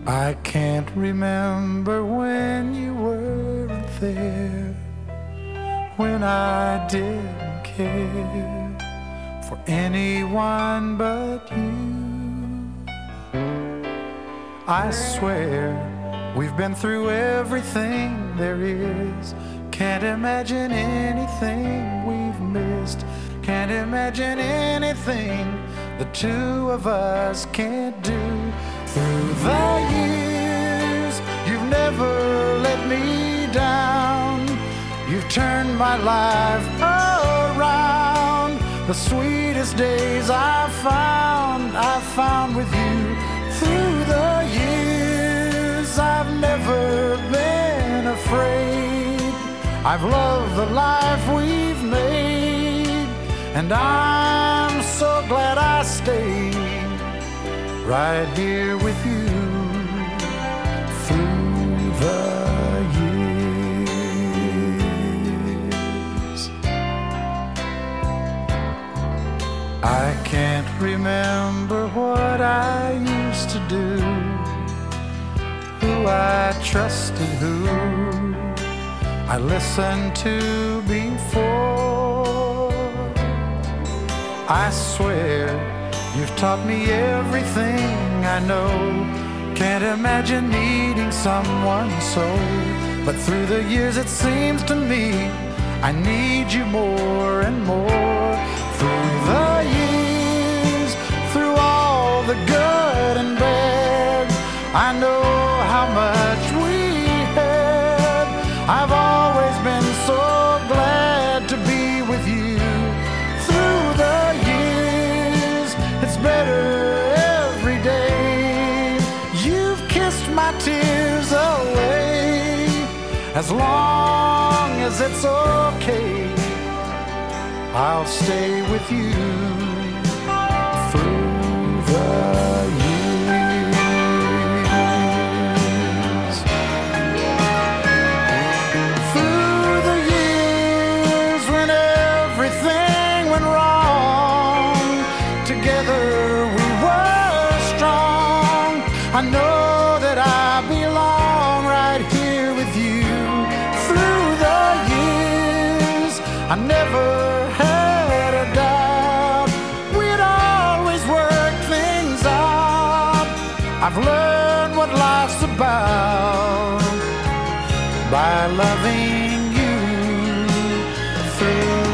I can't remember when you weren't there, when I didn't care for anyone but you. I swear we've been through everything there is. Can't imagine anything we've missed. Can't imagine anything the two of us can't do. Through the years, you've never let me down. You've turned my life around. The sweetest days I've found with you. Through the years, I've never been afraid. I've loved the life we've made, and I'm so glad I stayed right here with you through the years. I can't remember what I used to do, who I trusted, who I listened to before. I swear you've taught me everything I know. Can't imagine needing someone so. But through the years it seems to me I need you more and more. Through the years, through all the good and bad, I know how much we had. I've always been so glad to be with you. Through the years, it's better every day. You've kissed my tears away. As long as it's okay, I'll stay with you through the years. Through the years when everything went wrong, together we were strong. I know that I belong right here with you. Through the years, I never had a doubt we'd always work things out. I've learned what life's about by loving you through